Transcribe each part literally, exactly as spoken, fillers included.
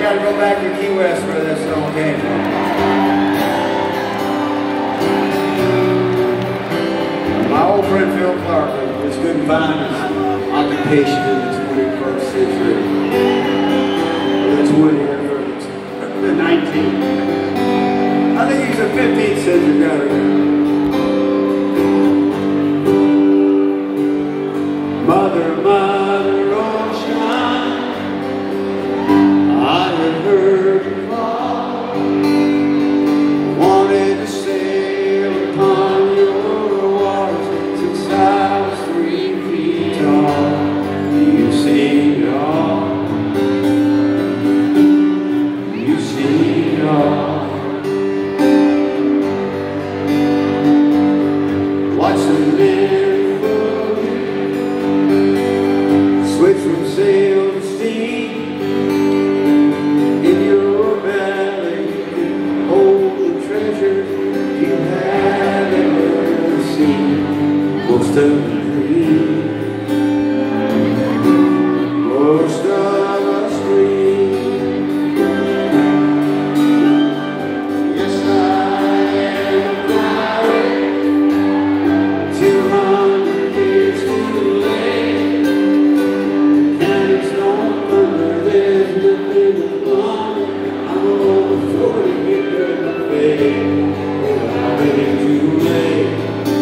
gotta go back to Key West where this song came from. My old friend Phil Clark was couldn't find his occupation in the twenty-first century. Or the twentieth or the nineteenth. I think he's a fifteenth century guy. Mother, mother ocean, I have heard you call. Wanted to sail upon your waters since I was three feet tall. You seen it all. You seen it all. Watch the men switch from sail to steam. In your belly you can hold the treasures you have ever seen. Most of the dream, most of us dream. Yes, I am a pirate. Two hundred years too late. Cannons don't thunder, there's nothing to fun. I'm over forty years in the face. I've been too late.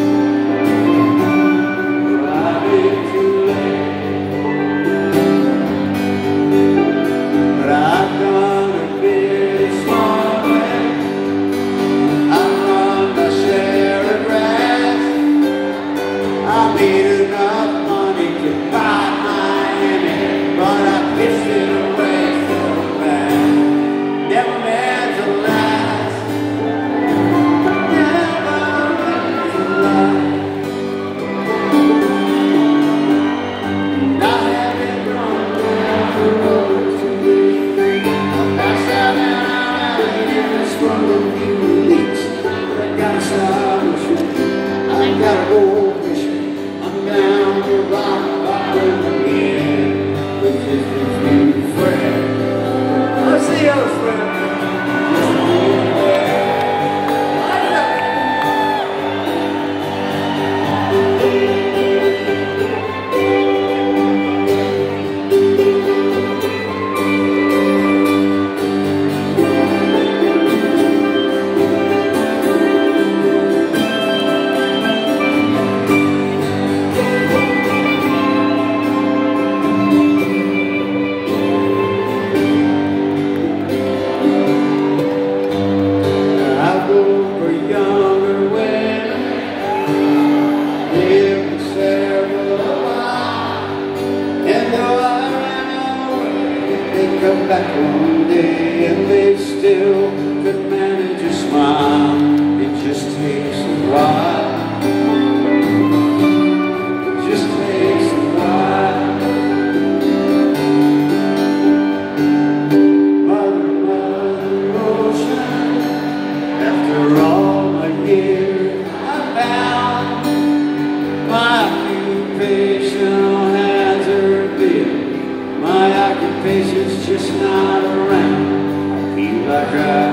I've been too late. But I've done a bit smart way. I've run my share of grass. I made enough money to buy Miami, but I pitched it away so bad. Never meant to last. Never meant to last. And I haven't gone down the road to me. I passed out and out and I sprung a few leaks. But I gotta stop and shoot. I gotta go fishing. I'm down the rock bottom again. Which is the new friend. Let's see the other friend. Come back one day and they still could manage a smile. It just takes a while. It just takes a while. Mother, mother ocean, after all my years I found my occupation has her bid. My occupation's just not around. I feel like I